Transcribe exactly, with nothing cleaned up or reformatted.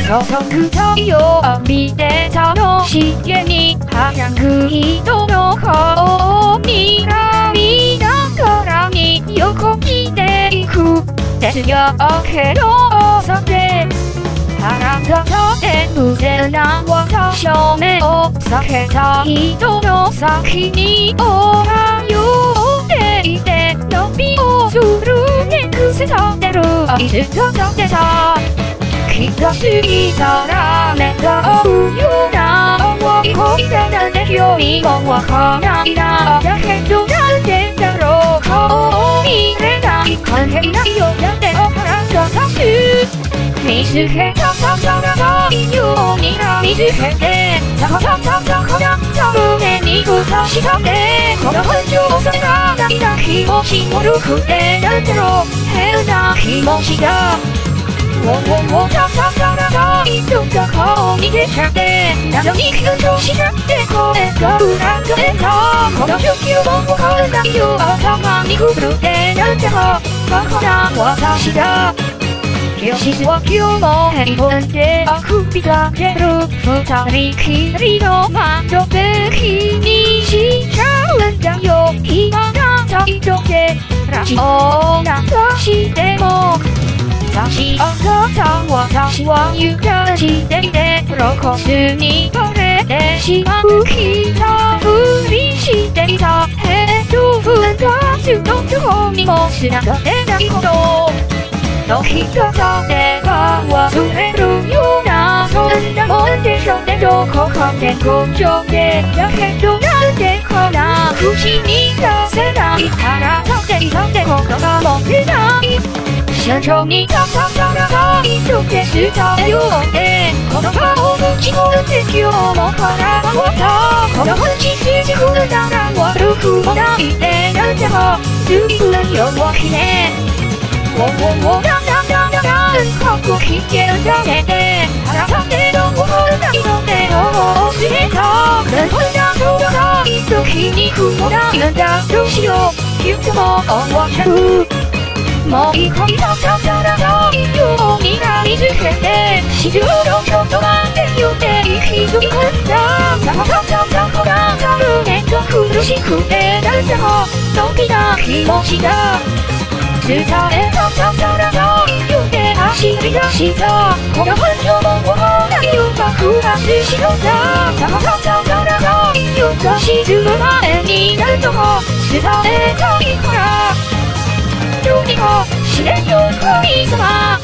注ぐ太陽浴びて楽しげにはしゃぐ人の顔を見涙からに横切っていくですよけどさて腹が立て無勢な私の目を避けた人の先におはようって言って伸びをするね癖立てるあいつが立てた気がついたら目が合うような思いをいただけよりもわからないなだけどなんでだろう顔を見れない関係ないよだってお腹が立つ見つけたささらないようにな見つけてささささこだった胸にぶたしたってこの感情それがないな気持ち悪くてなんだろう変な気持ちだウォンウォンウォンさささらないよが顔に出ちゃって謎に緊張しちゃって声が裏返ったこの状況もわからないよ頭にくるってなんだかバカな私だ日は今日も平凡であくびが出る二人きりの窓辺気にしちゃうんだよ今な態度でラジオなんかしても差し上がった私は床地でいて露骨にバレてしまう気がふりしていたヘッドフンがずっとどこにも繋がってないほどの人がでは忘れるようなそんなもんでしょねどこかで根性でだけどなんでこんな口に出せない腹立って痛ってことがも出ない社長にたたたらないとで伝えようってこの顔をぶち込んで今日も腹が割ったこの口筋振るなら悪くもないってなんだか随分弱気ねウォンウォンウォンだだだだだ過去危険だねて腹立ってどうもないのでを忘れた何だそうだない時に不もないんだどうしよう言っても思っちゃうもう一回たたたらないようになりつけて静のちょっと待ってよって息づくんだたたたたたたたるねと苦しくてなんだかドキな気持ちだ伝えたたたらないよって走り出したこの感情もないよ爆発しろだたたたたらないよが沈む前に何度も伝えたいからどうにかしれよ神様